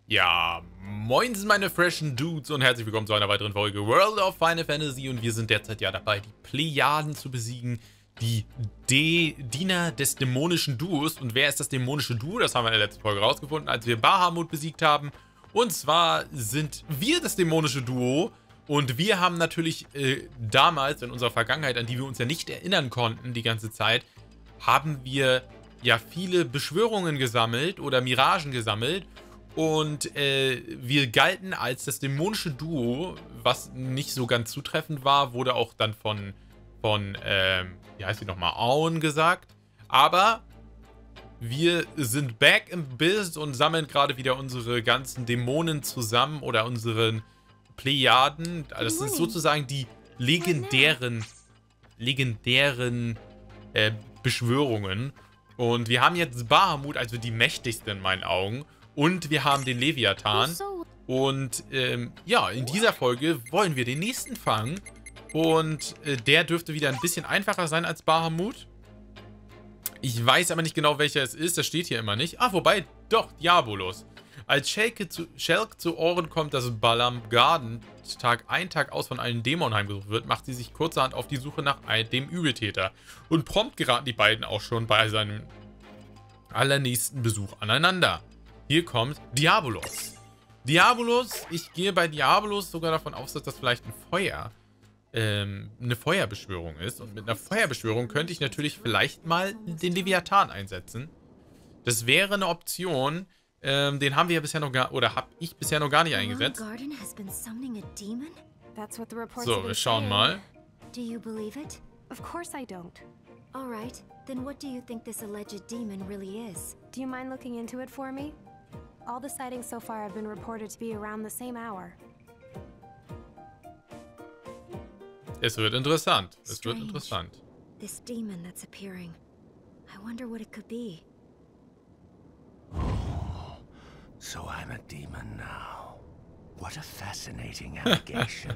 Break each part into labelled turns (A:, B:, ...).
A: Ja, moinsen meine freshen Dudes und herzlich willkommen zu einer weiteren Folge World of Final Fantasy und wir sind derzeit ja dabei, die Plejaden zu besiegen, die Diener des dämonischen Duos. Und wer ist das dämonische Duo? Das haben wir in der letzten Folge rausgefunden, als wir Bahamut besiegt haben. Und zwar sind wir das dämonische Duo und wir haben natürlich damals in unserer Vergangenheit, an die wir uns ja nicht erinnern konnten die ganze Zeit, haben wir ja viele Beschwörungen gesammelt oder Miragen gesammelt. Und wir galten als das dämonische Duo, was nicht so ganz zutreffend war, wurde auch dann von wie heißt die nochmal, Aun gesagt. Aber wir sind back im Biz und sammeln gerade wieder unsere ganzen Dämonen zusammen oder unseren Plejaden. Das sind sozusagen die legendären Beschwörungen. Und wir haben jetzt Bahamut, also die mächtigste in meinen Augen. Und wir haben den Leviathan. Und ja, in dieser Folge wollen wir den nächsten fangen. Und der dürfte wieder ein bisschen einfacher sein als Bahamut. Ich weiß aber nicht genau, welcher es ist. Das steht hier immer nicht. Ah, wobei, doch, Diabolos. Als Shelke zu Ohren kommt, dass Balam Garden Tag ein, Tag aus von einem Dämon heimgesucht wird, macht sie sich kurzerhand auf die Suche nach dem Übeltäter. Und prompt geraten die beiden auch schon bei seinem allernächsten Besuch aneinander. Hier kommt Diabolos. Diabolos, ich gehe bei Diabolos sogar davon aus, dass das vielleicht eine Feuerbeschwörung ist. Und mit einer Feuerbeschwörung könnte ich natürlich vielleicht mal den Leviathan einsetzen. Das wäre eine Option. Den haben wir ja bisher noch gar, oder habe ich bisher noch gar nicht eingesetzt. So, wir schauen mal.
B: Do you believe it?
C: Of course I don't.
B: All right. Then what do you think this alleged demon really is?
C: Do you mind looking into it for me? All the sightings so far have been reported to be around the same hour.
A: Es wird interessant. Es wird interessant.
B: This demon that's appearing. I wonder what it could be.
D: Oh, so I'm a demon now. What a fascinating allegation.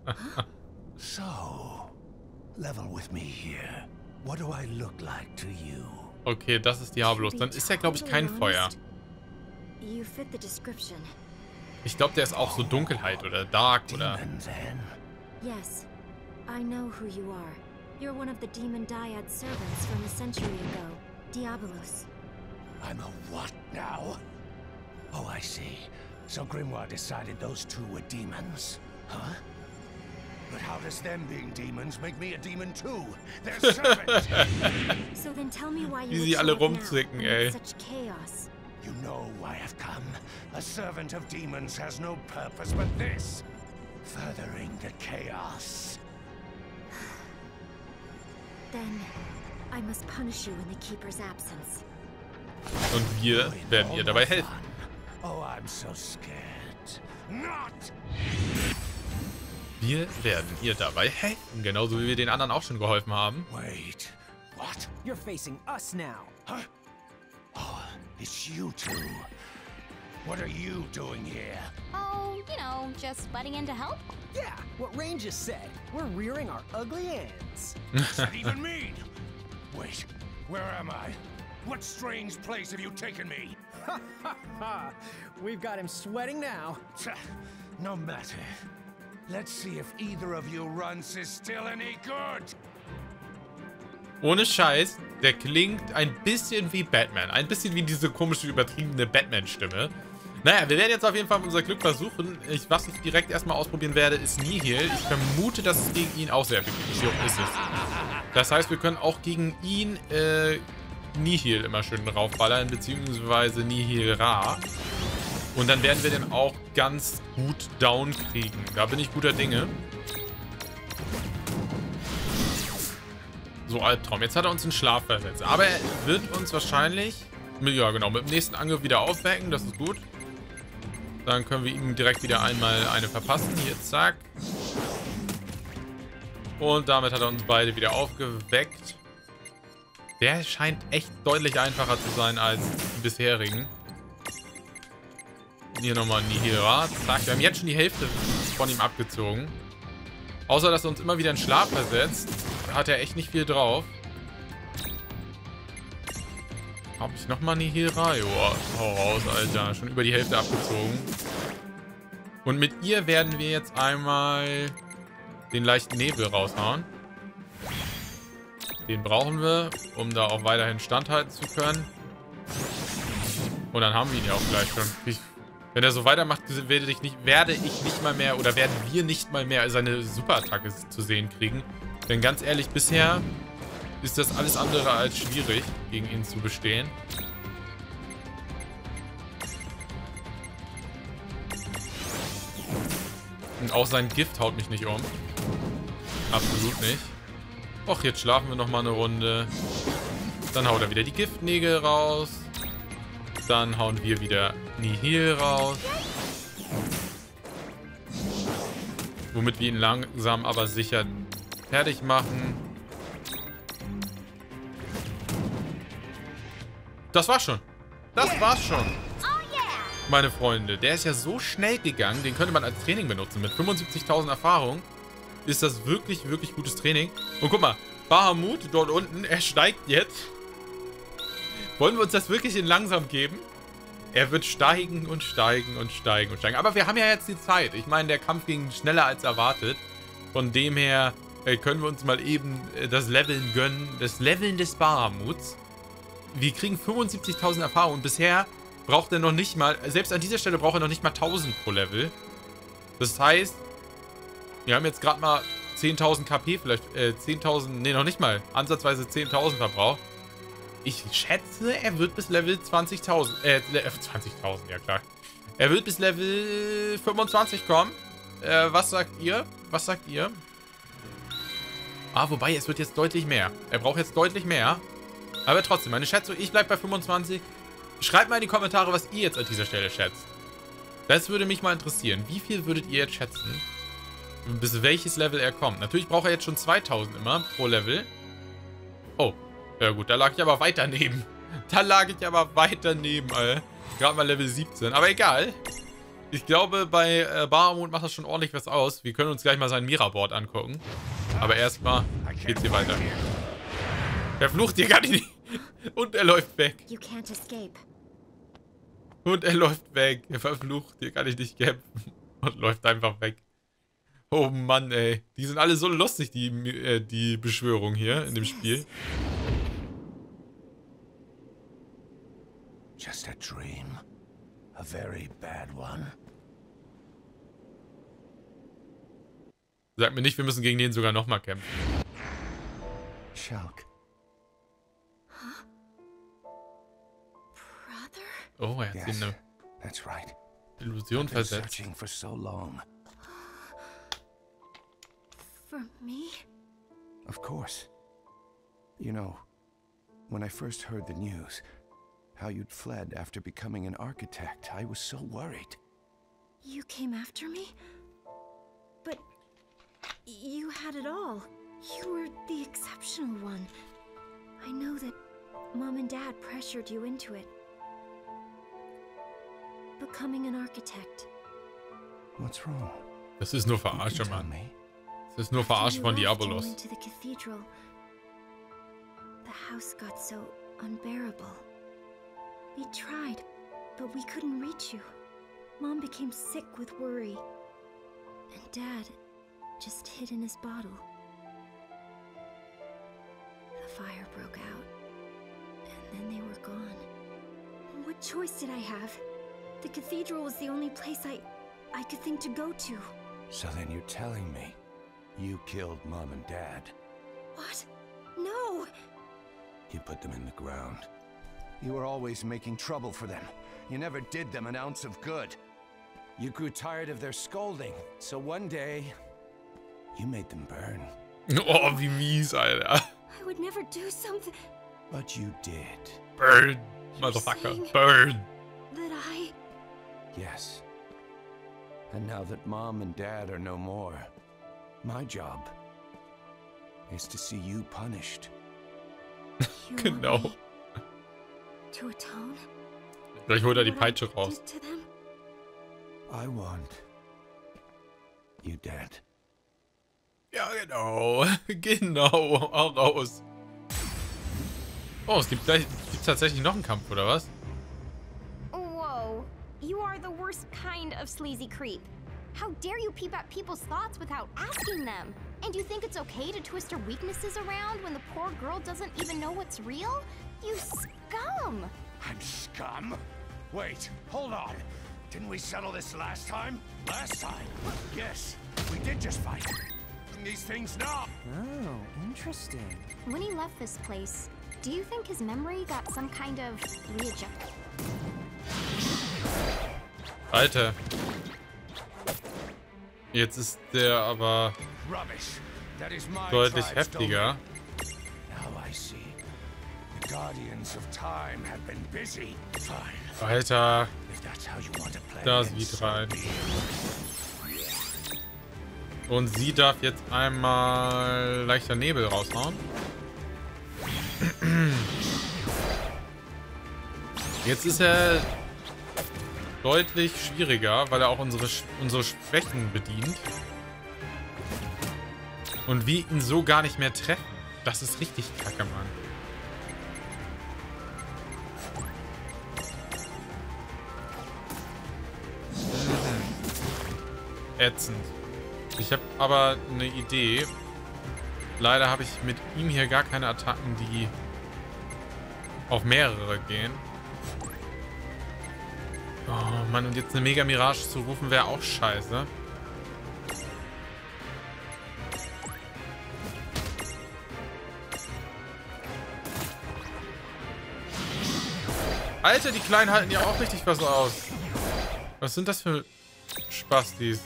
D: So, level with me here. What do I look like to you?
A: Okay, das ist Diabolos. Dann ist er, glaube ich, kein Feuer.
B: You fit the description.
A: Ich glaube, der ist auch so Dunkelheit oder Dark oder...
D: Demon, then?
B: Yes. I know who you are. You're one of the Demon Dyad servants from a century ago. Diabolos.
D: I'm a what now? Oh, I see. So Grimoire decided those two were demons, huh? But how does them being demons make me a demon too? They're servants!
B: So then tell me why
A: Wie
B: you
A: sie alle
B: would show up
A: rumzwicken,
B: now
A: ey.
B: amid such chaos.
D: You know why I've come. A servant of demons has no purpose but this. Furthering the chaos.
B: Then I must punish you in the Keeper's absence.
A: Und wir werden ihr dabei helfen.
D: Oh, I'm so scared. Not!
A: Wir werden ihr dabei helfen. Genauso wie wir den anderen auch schon geholfen haben.
D: Wait. What?
E: You're facing us now.
D: Huh? Oh, it's you two. What are you doing here?
F: Oh, you know, just butting in to help?
E: Yeah, what Rain just said. We're rearing our ugly ends.
D: What's that even mean? Wait, where am I? What strange place have you taken me?
E: Ha ha ha! We've got him sweating now.
D: No matter. Let's see if either of you runs is still any good.
A: Ohne Scheiß, der klingt ein bisschen wie Batman. Ein bisschen wie diese komische, übertriebene Batman-Stimme. Naja, wir werden jetzt auf jeden Fall unser Glück versuchen. Was ich direkt erstmal ausprobieren werde, ist Nihil. Ich vermute, dass es gegen ihn auch sehr effektiv ist. Das heißt, wir können auch gegen ihn Nihil immer schön raufballern, beziehungsweise Nihil Ra. Und dann werden wir den auch ganz gut down kriegen. Da bin ich guter Dinge. So, Albtraum. Jetzt hat er uns in Schlaf versetzt. Aber er wird uns wahrscheinlich, ja genau, mit dem nächsten Angriff wieder aufwecken. Das ist gut. Dann können wir ihm direkt wieder einmal eine verpassen. Hier, zack. Und damit hat er uns beide wieder aufgeweckt. Der scheint echt deutlich einfacher zu sein als die bisherigen. Hier nochmal Nihil Ra. Zack, wir haben jetzt schon die Hälfte von ihm abgezogen. Außer, dass er uns immer wieder in Schlaf versetzt, hat er echt nicht viel drauf. Habe ich nochmal eine Hera? Joa, hau raus, Alter. Schon über die Hälfte abgezogen. Und mit ihr werden wir jetzt einmal den leichten Nebel raushauen. Den brauchen wir, um da auch weiterhin standhalten zu können. Und dann haben wir ihn ja auch gleich schon. Wenn er so weitermacht, werde ich nicht mal mehr, oder werden wir nicht mal mehr seine Superattacke zu sehen kriegen. Denn ganz ehrlich, bisher ist das alles andere als schwierig, gegen ihn zu bestehen. Und auch sein Gift haut mich nicht um. Absolut nicht. Och, jetzt schlafen wir nochmal eine Runde. Dann haut er wieder die Giftnägel raus. Dann hauen wir wieder Nihil raus. Womit wir ihn langsam, aber sicher fertig machen. Das war's schon. Das war's schon. Meine Freunde, der ist ja so schnell gegangen. Den könnte man als Training benutzen. Mit 75.000 Erfahrung ist das wirklich, wirklich gutes Training. Und guck mal, Bahamut dort unten, er steigt jetzt. Wollen wir uns das wirklich in langsam geben? Er wird steigen und steigen und steigen und steigen. Aber wir haben ja jetzt die Zeit. Ich meine, der Kampf ging schneller als erwartet. Von dem her können wir uns mal eben das Leveln gönnen. Das Leveln des Bahamuts. Wir kriegen 75.000 Erfahrung. Und bisher braucht er noch nicht mal, selbst an dieser Stelle braucht er noch nicht mal 1000 pro Level. Das heißt, wir haben jetzt gerade mal 10.000 KP, vielleicht 10.000, nee, noch nicht mal, ansatzweise 10.000 verbraucht. Ich schätze, er wird bis Level 20.000, 20.000, ja klar. Er wird bis Level 25 kommen. Was sagt ihr? Was sagt ihr? Ah, wobei, es wird jetzt deutlich mehr. Er braucht jetzt deutlich mehr. Aber trotzdem, meine Schätzung, ich bleibe bei 25. Schreibt mal in die Kommentare, was ihr jetzt an dieser Stelle schätzt. Das würde mich mal interessieren. Wie viel würdet ihr jetzt schätzen? Bis welches Level er kommt? Natürlich braucht er jetzt schon 2000 immer pro Level. Oh. Ja gut, da lag ich aber weit daneben. Da lag ich aber weit daneben, Alter. Gerade mal Level 17. Aber egal. Ich glaube, bei Bahamut macht das schon ordentlich was aus. Wir können uns gleich mal sein Mira-Board angucken. Aber erstmal geht's hier weiter. Der flucht hier gar nicht. Und er läuft weg.
B: You can't escape.
A: Und er läuft weg. Er verflucht. Hier kann ich nicht kämpfen. Und läuft einfach weg. Oh Mann, ey. Die sind alle so lustig, die Beschwörung hier in dem Spiel.
D: Just a dream. A very bad one.
A: Sag mir nicht, wir müssen gegen den sogar nochmal kämpfen.
D: Shulk.
A: Oh, er hat
D: Yes,
A: ihm eine
D: that's right.
A: Illusion
D: I've been
A: versetzt.
D: searching for so long.
B: For me?
D: Of course. You know, when I first heard the news, how you'd fled after becoming an architect, I was so worried.
B: You came after me? But you had it all. You were the exceptional one. I know that Mom and Dad pressured you into it. Becoming an architect.
D: What's wrong?
A: Das ist nur
D: You can
A: Verarsche,
D: tell
A: Mann.
D: me.
A: Das ist nur Verarsche von Diabolos.
B: Into the cathedral. The house got so unbearable. We tried, but we couldn't reach you. Mom became sick with worry. And Dad just hid in his bottle. The fire broke out. And then they were gone. What choice did I have? The cathedral was the only place I could think to go to.
D: So then you're telling me you killed Mom and Dad.
B: What? No!
D: You put them in the ground. You were always making trouble for them. You never did them an ounce of good. You grew tired of their scolding, so one day you made them burn.
A: Oh, wie mies, Alter.
B: I would never do something
D: But you did.
A: Burn,
B: You're
A: Motherfucker.
B: saying-
A: Burn.
B: that I...
D: Yes. And now that Mom and Dad are no more, my job is to see you punished.
B: You
A: Genau.
B: want me to atone?
A: Gleich holt er die
B: for what I
A: Peitsche raus.
B: did to them?
D: I want you dead.
A: Ja, genau. Genau. Hau raus. Oh, es gibt tatsächlich noch einen Kampf, oder was?
F: Whoa. You are the worst kind of sleazy creep. How dare you peep at people's thoughts without asking them? And you think it's okay to twist her weaknesses around when the poor girl doesn't even know what's real? You scum!
D: I'm scum? Wait, hold on. Didn't we settle this last time? Last time? Yes, we did just fight. These things now.
E: Oh, interesting.
F: When he left this place, do you think his memory got some kind of readjustment?
A: Alter. Jetzt ist der aber
D: Rubbish. That is my
A: deutlich
D: tribe's
A: heftiger.
D: domain. Now I see. The Guardians of Time have been busy. Fine.
A: Alter.
D: If that's how you want to play
A: Da
D: it,
A: sieht
D: so
A: rein.
D: be it.
A: Und sie darf jetzt einmal leichter Nebel raushauen. Jetzt ist er deutlich schwieriger, weil er auch unsere Schwächen bedient. Und wir ihn so gar nicht mehr treffen. Das ist richtig kacke, Mann. Ätzend. Ich habe aber eine Idee. Leider habe ich mit ihm hier gar keine Attacken, die auf mehrere gehen. Oh Mann, und jetzt eine Mega Mirage zu rufen wäre auch scheiße. Alter, die Kleinen halten ja auch richtig was aus. Was sind das für Spastis?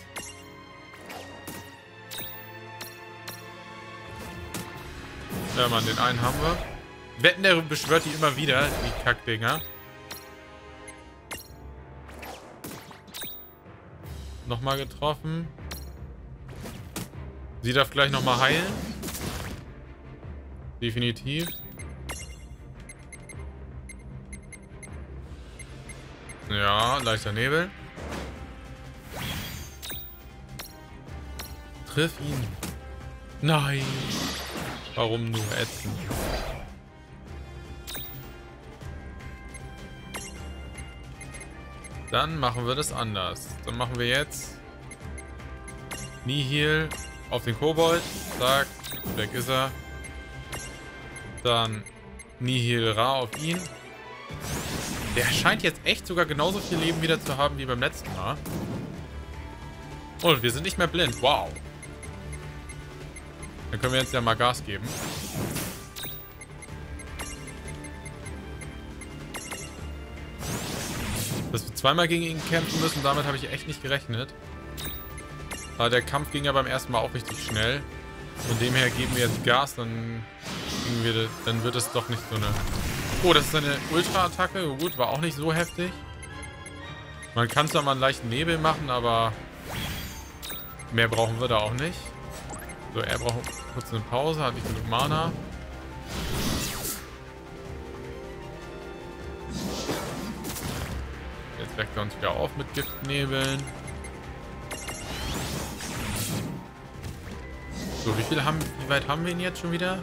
A: Ja, Mann, den einen haben wir. Wetten, der beschwört die immer wieder, die Kackdinger. Nochmal getroffen. Sie darf gleich nochmal heilen. Definitiv. Ja, leichter Nebel. Triff ihn. Nein. Warum nur ätzend? Dann machen wir das anders. Dann machen wir jetzt Nihil auf den Kobold. Zack, weg ist er. Dann Nihil Ra auf ihn. Der scheint jetzt echt sogar genauso viel Leben wieder zu haben wie beim letzten Mal. Und wir sind nicht mehr blind. Wow. Dann können wir jetzt ja mal Gas geben. Dass wir zweimal gegen ihn kämpfen müssen, damit habe ich echt nicht gerechnet. Aber der Kampf ging ja beim ersten Mal auch richtig schnell. Von dem her geben wir jetzt Gas, dann wird es doch nicht so eine... Oh, das ist eine Ultra-Attacke. Gut, war auch nicht so heftig. Man kann zwar mal einen leichten Nebel machen, aber mehr brauchen wir da auch nicht. So, er braucht kurz eine Pause, hat nicht genug Mana. Jetzt weckt er uns wieder auf mit Giftnebeln. So, wie weit haben wir ihn jetzt schon wieder?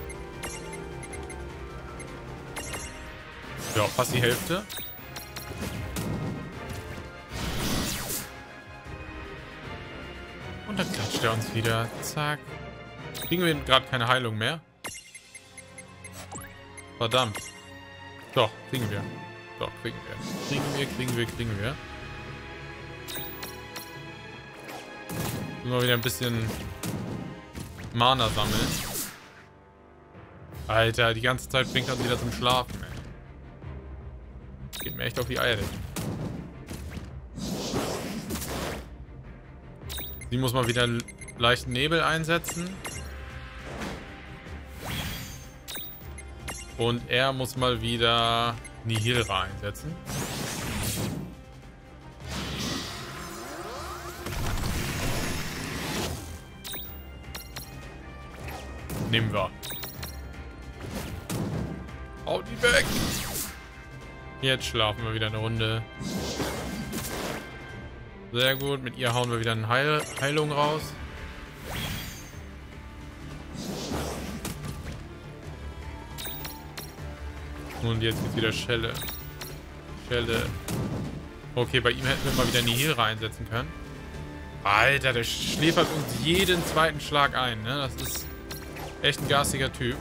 A: Ja, fast die Hälfte. Und dann klatscht er uns wieder. Zack. Kriegen wir gerade keine Heilung mehr? Verdammt. Doch, kriegen wir. Doch, kriegen wir. Kriegen wir. Immer wieder ein bisschen Mana sammeln. Alter, die ganze Zeit bringt er uns wieder zum Schlafen, ey. Geht mir echt auf die Eier. Sie muss mal wieder leichten Nebel einsetzen. Und er muss mal wieder Nihilra einsetzen. Nehmen wir. Hau die weg. Jetzt schlafen wir wieder eine Runde. Sehr gut. Mit ihr hauen wir wieder eine Heilung raus. Und jetzt geht's wieder Schelle. Schelle. Okay, bei ihm hätten wir mal wieder Nihilra einsetzen können. Alter, der schläfert uns jeden zweiten Schlag ein, ne? Das ist echt ein garstiger Typ.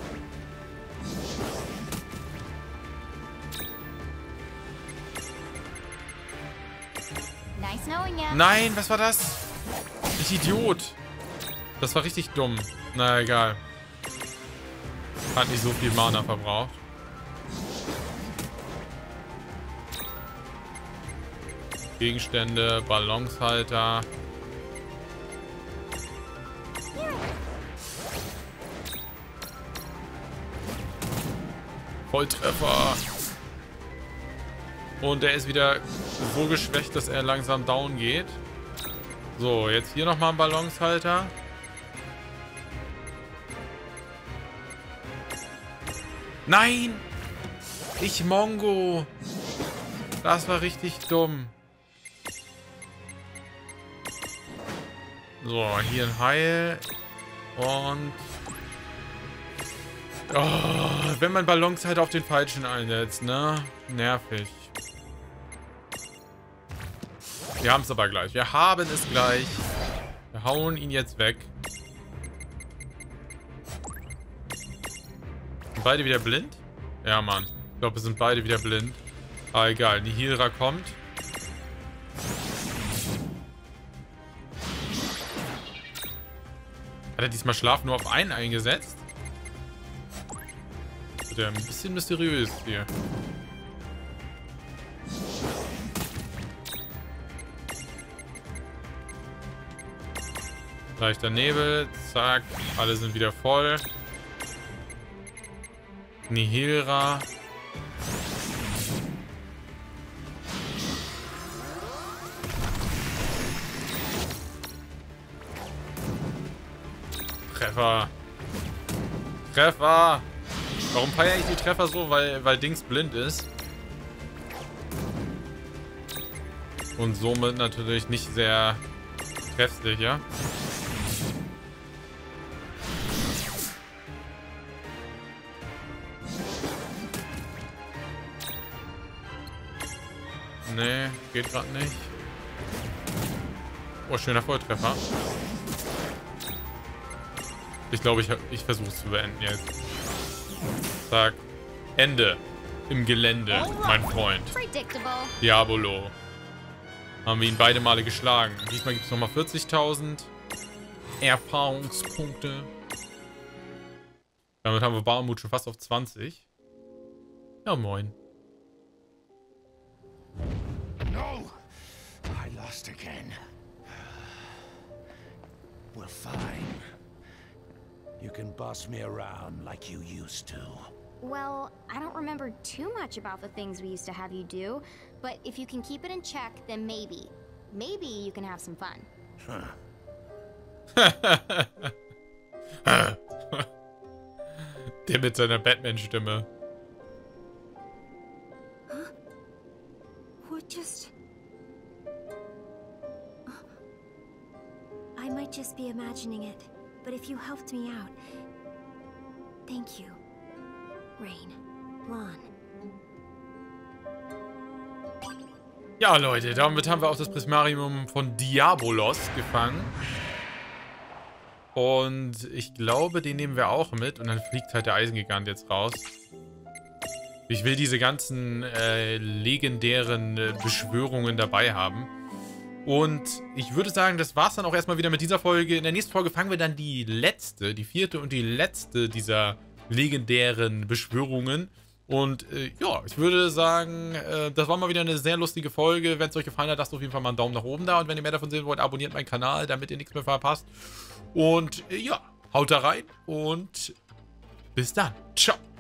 F: Nice knowing you.
A: Nein, was war das? Ich Idiot. Das war richtig dumm. Na egal. Hat nicht so viel Mana verbraucht. Gegenstände, Ballonshalter. Volltreffer. Und der ist wieder so geschwächt, dass er langsam down geht. So, jetzt hier nochmal ein Ballonshalter. Nein! Ich Mongo! Das war richtig dumm. So, hier ein Heil. Und... Oh, wenn man Ballons halt auf den Falschen einsetzt, ne? Nervig. Wir haben es aber gleich. Wir haben es gleich. Wir hauen ihn jetzt weg. Sind beide wieder blind? Ja, Mann. Ich glaube, wir sind beide wieder blind. Aber egal. Nihilra kommt. Hat er diesmal Schlaf nur auf einen eingesetzt? Das ist ja ein bisschen mysteriös hier. Leichter Nebel. Zack. Alle sind wieder voll. Nihilra. Treffer. Treffer. Warum feiere ich die Treffer so? Weil Dings blind ist. Und somit natürlich nicht sehr treffsicher. Ja? Nee, geht gerade nicht. Oh, schöner Volltreffer. Ich glaube, ich versuche es zu beenden jetzt. Zack. Ende. Im Gelände, mein Freund. Diabolo. Haben wir ihn beide Male geschlagen. Diesmal gibt es nochmal 40.000 Erfahrungspunkte. Damit haben wir Barmut schon fast auf 20. Ja, moin.
D: No! I lost again. We're fine. You can boss me around like you used to.
F: Well, I don't remember too much about the things we used to have you do, but if you can keep it in check, then maybe you can have some fun.
A: Der mit seiner Batman-Stimme.
B: What just... I might just be imagining it, but if you helped me out... Thank you. Rain. Lon.
A: Ja, Leute, damit haben wir auch das Prismarium von Diabolos gefangen. Und ich glaube, den nehmen wir auch mit. Und dann fliegt halt der Eisengigant jetzt raus. Ich will diese ganzen legendären Beschwörungen dabei haben. Und ich würde sagen, das war's dann auch erstmal wieder mit dieser Folge. In der nächsten Folge fangen wir dann die letzte, die vierte und die letzte dieser legendären Beschwörungen. Und ja, ich würde sagen, das war mal wieder eine sehr lustige Folge. Wenn es euch gefallen hat, lasst auf jeden Fall mal einen Daumen nach oben da. Und wenn ihr mehr davon sehen wollt, abonniert meinen Kanal, damit ihr nichts mehr verpasst. Und ja, haut da rein und bis dann. Ciao.